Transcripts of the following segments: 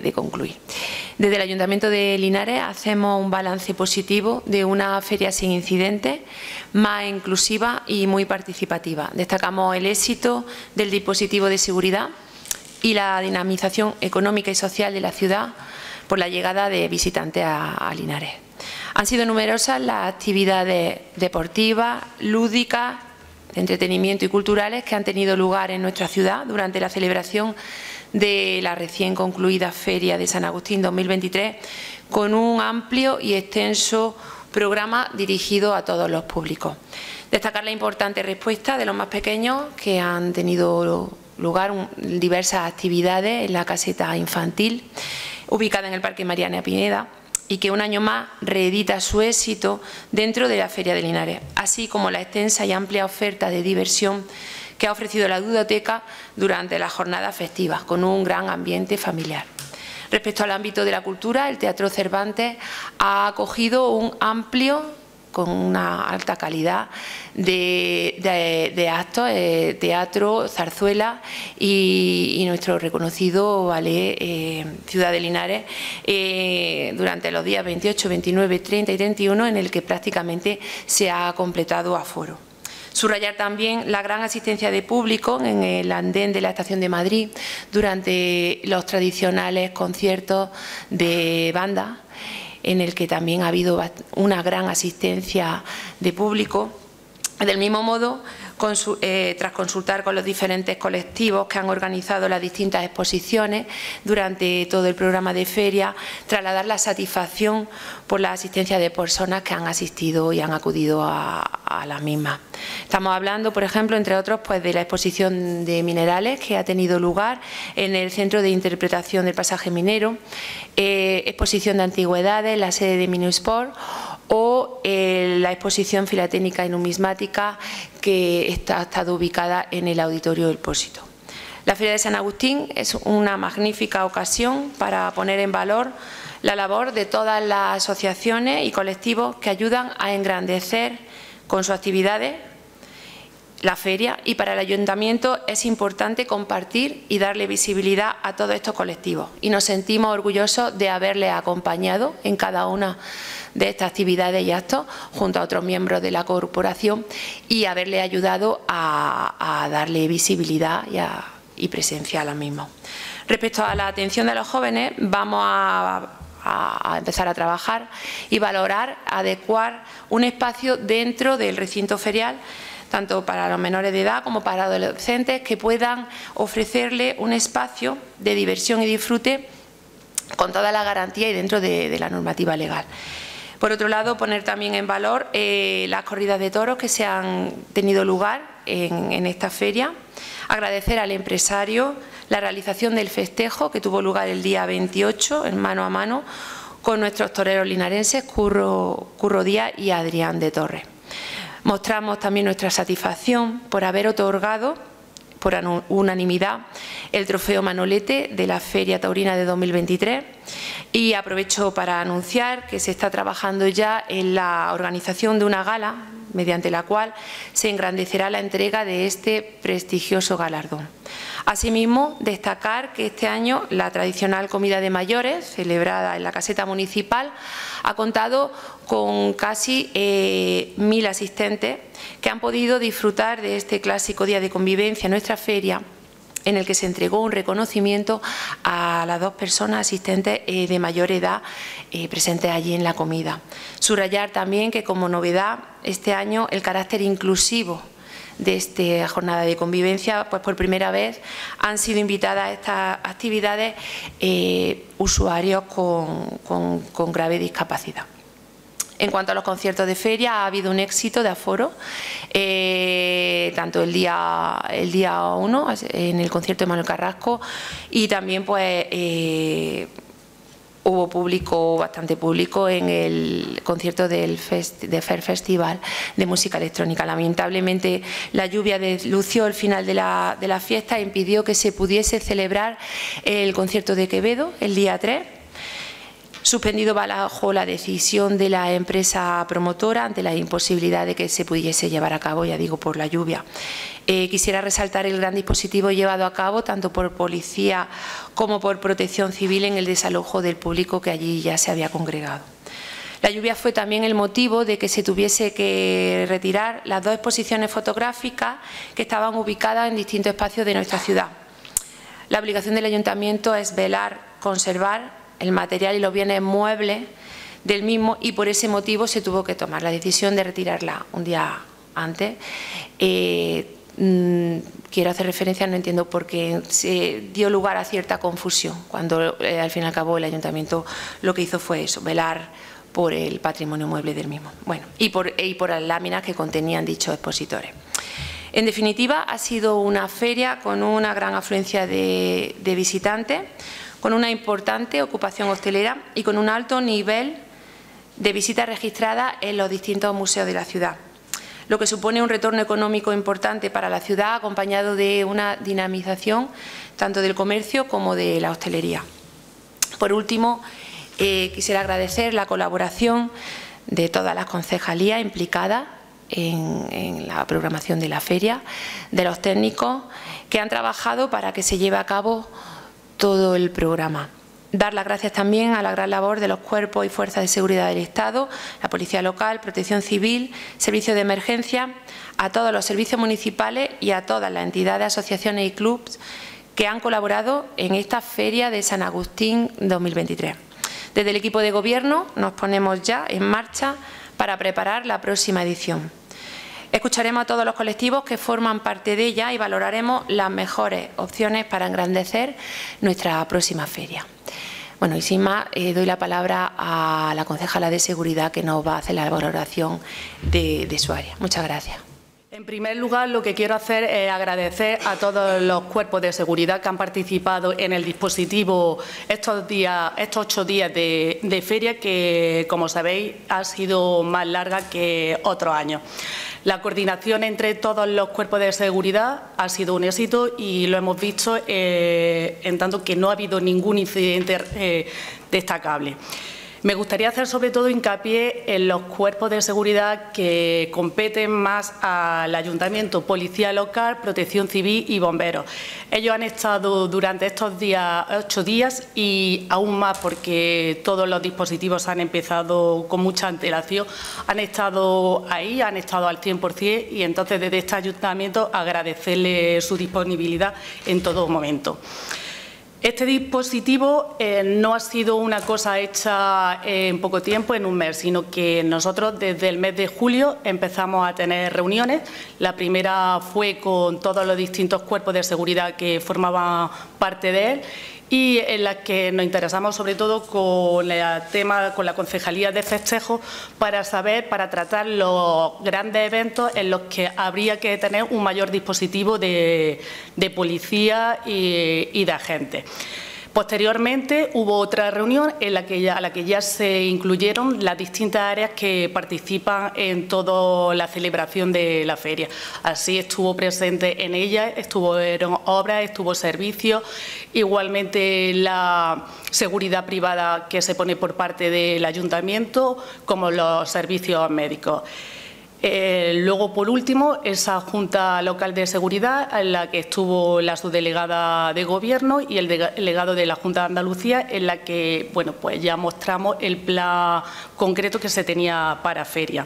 de concluir. Desde el Ayuntamiento de Linares hacemos un balance positivo de una feria sin incidentes, más inclusiva y muy participativa. Destacamos el éxito del dispositivo de seguridad y la dinamización económica y social de la ciudad por la llegada de visitantes a Linares. Han sido numerosas las actividades deportivas, lúdicas, de entretenimiento y culturales que han tenido lugar en nuestra ciudad durante la celebración de la recién concluida Feria de San Agustín 2023, con un amplio y extenso programa dirigido a todos los públicos. Destacar la importante respuesta de los más pequeños, que han tenido lugar diversas actividades en la caseta infantil, ubicada en el Parque Mariana Pineda, y que un año más reedita su éxito dentro de la Feria de Linares, así como la extensa y amplia oferta de diversión que ha ofrecido la ludoteca durante las jornadas festivas, con un gran ambiente familiar. Respecto al ámbito de la cultura, el Teatro Cervantes ha acogido un amplio, con una alta calidad de actos, teatro, zarzuela y nuestro reconocido ballet Ciudad de Linares durante los días 28, 29, 30 y 31, en el que prácticamente se ha completado aforo. Subrayar también la gran asistencia de público en el andén de la Estación de Madrid durante los tradicionales conciertos de banda, en el que también ha habido una gran asistencia de público. Del mismo modo, tras consultar con los diferentes colectivos que han organizado las distintas exposiciones durante todo el programa de feria, trasladar la satisfacción por la asistencia de personas que han asistido y han acudido a las mismas. Estamos hablando, por ejemplo, entre otros, pues de la exposición de minerales que ha tenido lugar en el Centro de Interpretación del Pasaje Minero, exposición de antigüedades, la sede de Minusport, o la exposición filatécnica y numismática que ha estado ubicada en el Auditorio del Pósito. La Feria de San Agustín es una magnífica ocasión para poner en valor la labor de todas las asociaciones y colectivos que ayudan a engrandecer con sus actividades la feria, y para el Ayuntamiento es importante compartir y darle visibilidad a todos estos colectivos, y nos sentimos orgullosos de haberles acompañado en cada una de estas actividades y actos junto a otros miembros de la corporación y haberle ayudado a darle visibilidad y presencia a la misma. Respecto a la atención de los jóvenes, vamos a empezar a trabajar y valorar, adecuar un espacio dentro del recinto ferial, tanto para los menores de edad como para adolescentes, que puedan ofrecerle un espacio de diversión y disfrute con toda la garantía y dentro de la normativa legal. Por otro lado, poner también en valor las corridas de toros que se han tenido lugar en esta feria. Agradecer al empresario la realización del festejo que tuvo lugar el día 28, en mano a mano, con nuestros toreros linarenses Curro Díaz y Adrián de Torres. Mostramos también nuestra satisfacción por haber otorgado por unanimidad el trofeo Manolete de la Feria Taurina de 2023, y aprovecho para anunciar que se está trabajando ya en la organización de una gala mediante la cual se engrandecerá la entrega de este prestigioso galardón. Asimismo, destacar que este año la tradicional comida de mayores, celebrada en la caseta municipal, ha contado con casi 1000 asistentes que han podido disfrutar de este clásico día de convivencia en nuestra feria, en el que se entregó un reconocimiento a las 2 personas asistentes de mayor edad presentes allí en la comida. Subrayar también que, como novedad, este año el carácter inclusivo de esta jornada de convivencia, pues por primera vez han sido invitadas a estas actividades usuarios con grave discapacidad. En cuanto a los conciertos de feria, ha habido un éxito de aforo, tanto el día 1 en el concierto de Manuel Carrasco, y también pues hubo público, bastante público, en el concierto del Fair Festival de música electrónica. Lamentablemente, la lluvia lució el final de la fiesta e impidió que se pudiese celebrar el concierto de Quevedo el día 3. suspendido bajo la decisión de la empresa promotora ante la imposibilidad de que se pudiese llevar a cabo, ya digo, por la lluvia. Quisiera resaltar el gran dispositivo llevado a cabo tanto por Policía como por Protección Civil en el desalojo del público que allí ya se había congregado. La lluvia fue también el motivo de que se tuviese que retirar las dos exposiciones fotográficas que estaban ubicadas en distintos espacios de nuestra ciudad. La obligación del Ayuntamiento es velar, conservar el material y los bienes muebles del mismo, y por ese motivo se tuvo que tomar la decisión de retirarla un día antes. Quiero hacer referencia, no entiendo por qué se dio lugar a cierta confusión, cuando al fin y al cabo el Ayuntamiento lo que hizo fue eso, velar por el patrimonio mueble del mismo. Bueno, y por las láminas que contenían dichos expositores. En definitiva, ha sido una feria con una gran afluencia de visitantes, con una importante ocupación hostelera y con un alto nivel de visitas registradas en los distintos museos de la ciudad, lo que supone un retorno económico importante para la ciudad, acompañado de una dinamización tanto del comercio como de la hostelería. Por último, quisiera agradecer la colaboración de todas las concejalías implicadas en la programación de la feria, de los técnicos que han trabajado para que se lleve a cabo todo el programa. Dar las gracias también a la gran labor de los cuerpos y fuerzas de seguridad del Estado, la Policía Local, Protección Civil, Servicios de Emergencia, a todos los servicios municipales y a todas las entidades, asociaciones y clubs que han colaborado en esta Feria de San Agustín 2023. Desde el equipo de Gobierno nos ponemos ya en marcha para preparar la próxima edición. Escucharemos a todos los colectivos que forman parte de ella y valoraremos las mejores opciones para engrandecer nuestra próxima feria. Bueno, y sin más, doy la palabra a la concejala de Seguridad que nos va a hacer la valoración de su área. Muchas gracias. En primer lugar, lo que quiero hacer es agradecer a todos los cuerpos de seguridad que han participado en el dispositivo estos 8 días de feria, que, como sabéis, ha sido más larga que otros años. La coordinación entre todos los cuerpos de seguridad ha sido un éxito y lo hemos visto en tanto que no ha habido ningún incidente destacable. Me gustaría hacer sobre todo hincapié en los cuerpos de seguridad que competen más al Ayuntamiento, Policía Local, Protección Civil y Bomberos. Ellos han estado durante estos 8 días y aún más porque todos los dispositivos han empezado con mucha antelación, han estado ahí, han estado al 100% y entonces desde este Ayuntamiento agradecerles su disponibilidad en todo momento. Este dispositivo no ha sido una cosa hecha en poco tiempo, en un mes, sino que nosotros desde el mes de julio empezamos a tener reuniones. La primera fue con todos los distintos cuerpos de seguridad que formaban parte de él y en las que nos interesamos sobre todo con el tema, con la concejalía de festejos para tratar los grandes eventos en los que habría que tener un mayor dispositivo de policía y de agentes. Posteriormente hubo otra reunión a la que ya se incluyeron las distintas áreas que participan en toda la celebración de la feria. Así estuvo presente en ella, estuvieron obras, estuvo servicios, igualmente la seguridad privada que se pone por parte del Ayuntamiento, como los servicios médicos. Luego, por último, esa Junta Local de Seguridad en la que estuvo la subdelegada de Gobierno y el delegado de la Junta de Andalucía, en la que bueno, pues ya mostramos el plan concreto que se tenía para feria.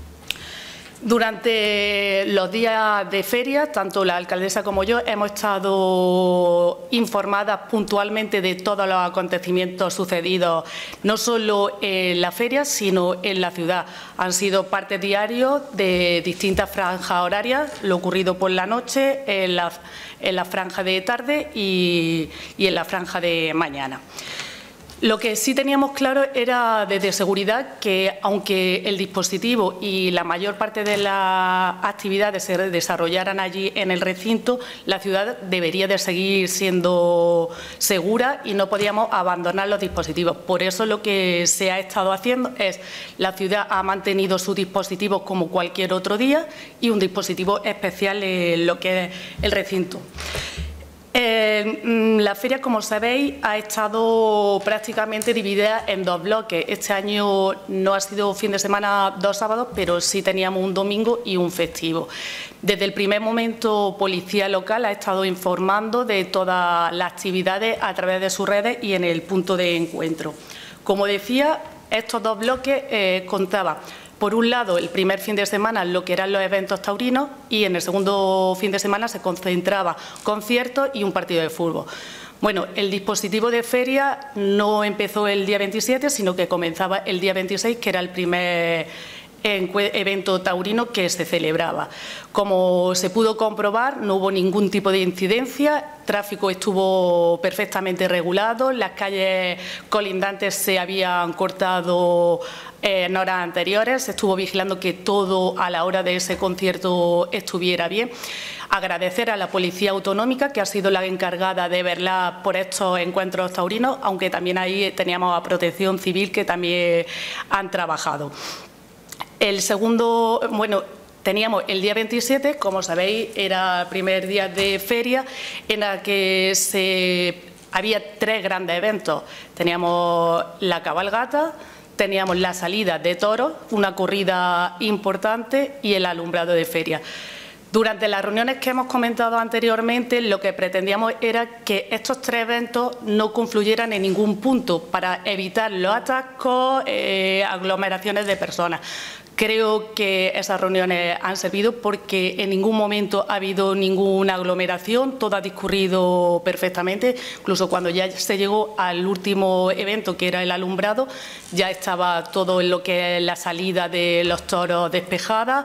Durante los días de feria, tanto la alcaldesa como yo hemos estado informadas puntualmente de todos los acontecimientos sucedidos, no solo en la feria, sino en la ciudad. Han sido partes diarios de distintas franjas horarias, lo ocurrido por la noche, en la franja de tarde y en la franja de mañana. Lo que sí teníamos claro era desde seguridad que, aunque el dispositivo y la mayor parte de las actividades se desarrollaran allí en el recinto, la ciudad debería de seguir siendo segura y no podíamos abandonar los dispositivos. Por eso lo que se ha estado haciendo es, la ciudad ha mantenido sus dispositivos como cualquier otro día y un dispositivo especial en lo que es el recinto. La feria, como sabéis, ha estado prácticamente dividida en dos bloques. Este año no ha sido fin de semana 2 sábados, pero sí teníamos un domingo y un festivo. Desde el primer momento, Policía Local ha estado informando de todas las actividades a través de sus redes y en el punto de encuentro. Como decía, estos dos bloques contaban, por un lado, el primer fin de semana lo que eran los eventos taurinos y en el segundo fin de semana se concentraba conciertos y un partido de fútbol. Bueno, el dispositivo de feria no empezó el día 27, sino que comenzaba el día 26, que era el primer evento taurino que se celebraba. Como se pudo comprobar, no hubo ningún tipo de incidencia, el tráfico estuvo perfectamente regulado, las calles colindantes se habían cortado en horas anteriores, se estuvo vigilando que todo a la hora de ese concierto estuviera bien. Agradecer a la Policía Autonómica, que ha sido la encargada de velar por estos encuentros taurinos, aunque también ahí teníamos a Protección Civil, que también han trabajado. El segundo, bueno, teníamos el día 27, como sabéis, era el primer día de feria en la que había 3 grandes eventos. Teníamos la cabalgata, teníamos la salida de toros, una corrida importante y el alumbrado de feria. Durante las reuniones que hemos comentado anteriormente, lo que pretendíamos era que estos 3 eventos no confluyeran en ningún punto para evitar los atascos, aglomeraciones de personas. Creo que esas reuniones han servido porque en ningún momento ha habido ninguna aglomeración, todo ha discurrido perfectamente. Incluso cuando ya se llegó al último evento, que era el alumbrado, ya estaba todo en lo que es la salida de los toros despejada,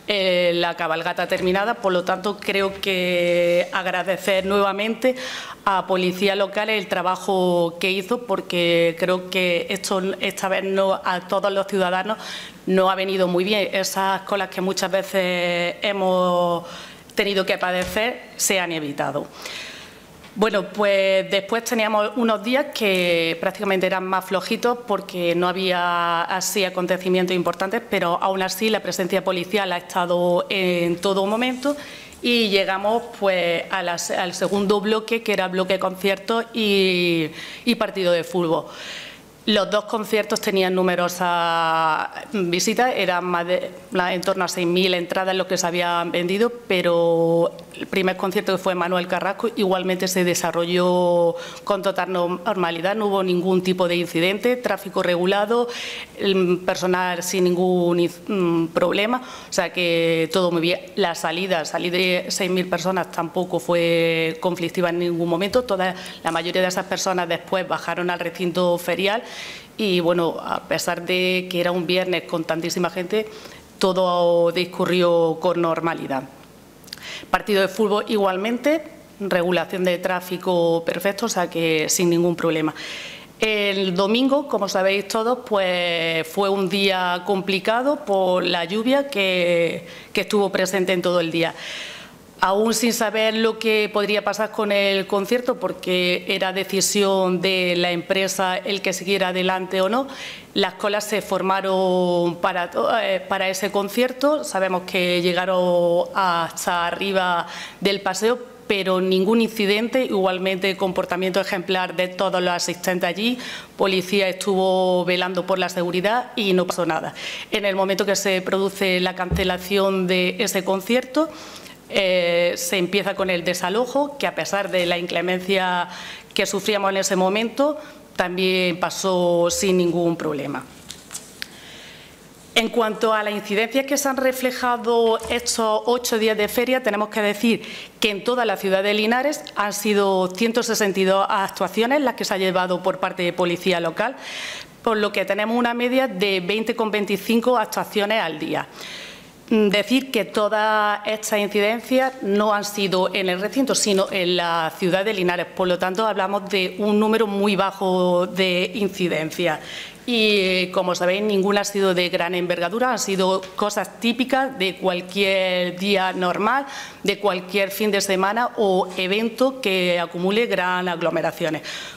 la cabalgata terminada. Por lo tanto, creo que agradecer nuevamente a Policía Local el trabajo que hizo, porque creo que esta vez a todos los ciudadanos no ha venido muy bien. Esas colas que muchas veces hemos tenido que padecer se han evitado. Bueno, pues después teníamos unos días que prácticamente eran más flojitos porque no había así acontecimientos importantes, pero aún así la presencia policial ha estado en todo momento y llegamos pues al segundo bloque, que era bloque conciertos y partido de fútbol. Los 2 conciertos tenían numerosas visitas, eran en torno a 6.000 entradas lo que se habían vendido, pero el primer concierto, que fue Manuel Carrasco, igualmente se desarrolló con total normalidad, no hubo ningún tipo de incidente, tráfico regulado, el personal sin ningún problema, o sea que todo muy bien. La salida, salir de 6.000 personas tampoco fue conflictiva en ningún momento, la mayoría de esas personas después bajaron al recinto ferial. Y bueno, a pesar de que era un viernes con tantísima gente, todo discurrió con normalidad. Partido de fútbol igualmente, regulación de tráfico perfecto, o sea que sin ningún problema. El domingo, como sabéis todos, pues fue un día complicado por la lluvia que estuvo presente en todo el día. Aún sin saber lo que podría pasar con el concierto, porque era decisión de la empresa el que siguiera adelante o no, las colas se formaron para ese concierto. Sabemos que llegaron hasta arriba del paseo, pero ningún incidente, igualmente comportamiento ejemplar de todos los asistentes allí. Policía estuvo velando por la seguridad y no pasó nada. En el momento que se produce la cancelación de ese concierto, se empieza con el desalojo, que a pesar de la inclemencia que sufríamos en ese momento, también pasó sin ningún problema. En cuanto a las incidencias que se han reflejado estos 8 días de feria, tenemos que decir que en toda la ciudad de Linares han sido 162 actuaciones las que se ha llevado por parte de Policía Local, por lo que tenemos una media de 20,25 actuaciones al día. Decir que todas estas incidencias no han sido en el recinto, sino en la ciudad de Linares. Por lo tanto, hablamos de un número muy bajo de incidencias. Y, como sabéis, ninguna ha sido de gran envergadura, han sido cosas típicas de cualquier día normal, de cualquier fin de semana o evento que acumule gran aglomeraciones.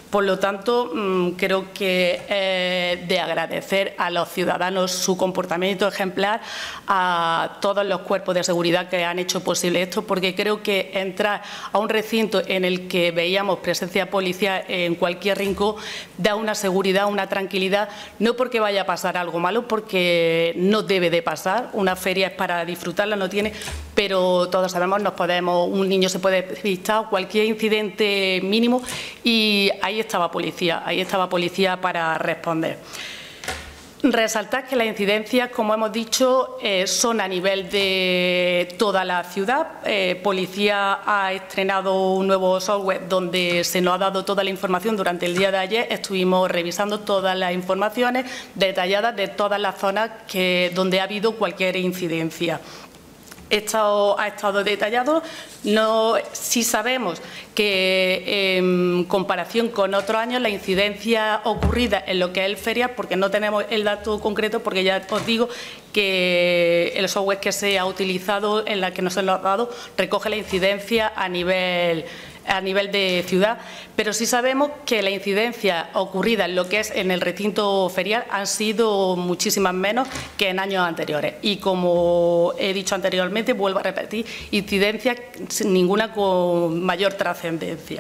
Por lo tanto, creo que es de agradecer a los ciudadanos su comportamiento ejemplar, a todos los cuerpos de seguridad que han hecho posible esto, porque creo que entrar a un recinto en el que veíamos presencia policial en cualquier rincón da una seguridad, una tranquilidad, no porque vaya a pasar algo malo, porque no debe de pasar. Una feria es para disfrutarla, no tiene, pero todos sabemos, un niño se puede despistar, cualquier incidente mínimo, y ahí estaba policía para responder. Resaltar que las incidencias, como hemos dicho, son a nivel de toda la ciudad. Policía ha estrenado un nuevo software donde se nos ha dado toda la información. Durante el día de ayer estuvimos revisando todas las informaciones detalladas de todas las zonas donde ha habido cualquier incidencia. Ha estado detallado. Sí sabemos que en comparación con otros años la incidencia ocurrida en lo que es el feria, porque no tenemos el dato concreto, porque ya os digo que el software que se ha utilizado, en la que nos lo ha dado, recoge la incidencia a nivel de ciudad, pero sí sabemos que la incidencia ocurrida en lo que es en el recinto ferial han sido muchísimas menos que en años anteriores. Y como he dicho anteriormente, vuelvo a repetir, incidencias ninguna con mayor trascendencia.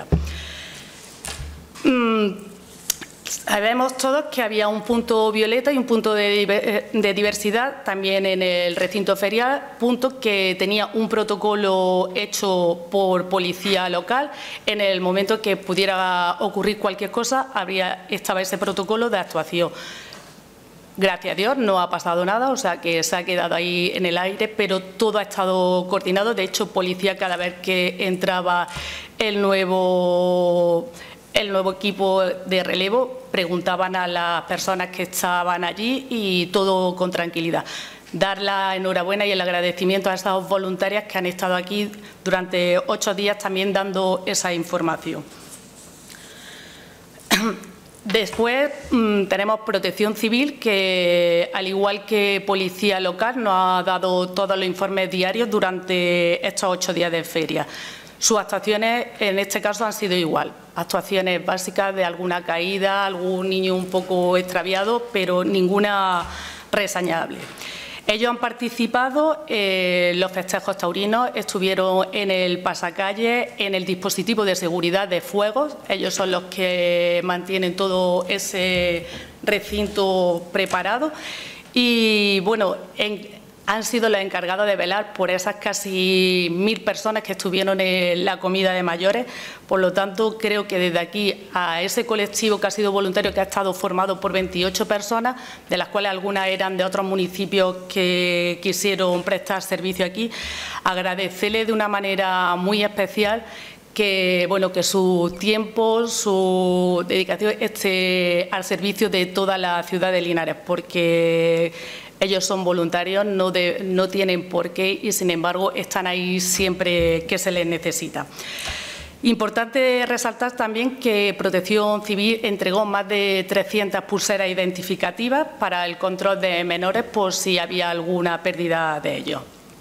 Sabemos todos que había un punto violeta y un punto de diversidad también en el recinto ferial, punto que tenía un protocolo hecho por policía local. En el momento que pudiera ocurrir cualquier cosa, estaba ese protocolo de actuación. Gracias a Dios no ha pasado nada, o sea que se ha quedado ahí en el aire, pero todo ha estado coordinado. De hecho, policía, cada vez que entraba el nuevo equipo de relevo, preguntaban a las personas que estaban allí, y todo con tranquilidad. Dar la enhorabuena y el agradecimiento a esas voluntarias que han estado aquí durante 8 días también dando esa información. Después tenemos Protección Civil, que al igual que Policía Local nos ha dado todos los informes diarios durante estos 8 días de feria. Sus actuaciones en este caso han sido igual, actuaciones básicas de alguna caída, algún niño un poco extraviado, pero ninguna reseñable. Ellos han participado en los festejos taurinos, estuvieron en el pasacalle, en el dispositivo de seguridad de fuegos. Ellos son los que mantienen todo ese recinto preparado. Y bueno, han sido los encargados de velar por esas casi 1000 personas que estuvieron en la comida de mayores. Por lo tanto, creo que desde aquí a ese colectivo que ha sido voluntario, que ha estado formado por 28 personas, de las cuales algunas eran de otros municipios que quisieron prestar servicio aquí, agradecerles de una manera muy especial que su tiempo, su dedicación esté al servicio de toda la ciudad de Linares, porque ellos son voluntarios, no tienen por qué, y sin embargo están ahí siempre que se les necesita. Importante resaltar también que Protección Civil entregó más de 300 pulseras identificativas para el control de menores por si había alguna pérdida de ellos.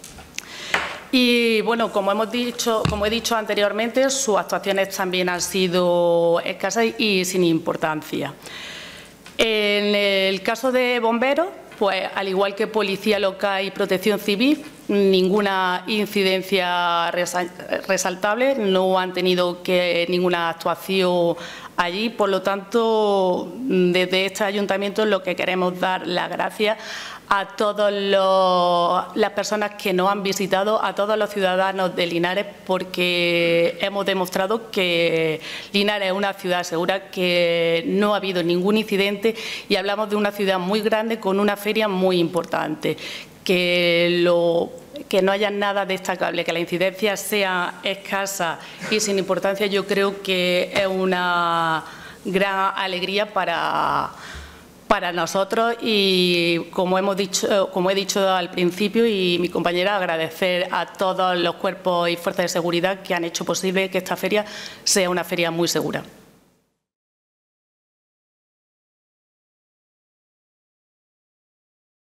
Y bueno, como he dicho anteriormente, sus actuaciones también han sido escasas y sin importancia. En el caso de bomberos, pues al igual que Policía Local y Protección Civil, ninguna incidencia resaltable, no han tenido ninguna actuación allí. Por lo tanto, desde este ayuntamiento lo que queremos dar las gracias a todas las personas que nos han visitado, a todos los ciudadanos de Linares, porque hemos demostrado que Linares es una ciudad segura, que no ha habido ningún incidente, y hablamos de una ciudad muy grande con una feria muy importante. Que no haya nada destacable, que la incidencia sea escasa y sin importancia, yo creo que es una gran alegría para nosotros. Y como he dicho al principio, y mi compañera, agradecer a todos los cuerpos y fuerzas de seguridad que han hecho posible que esta feria sea una feria muy segura.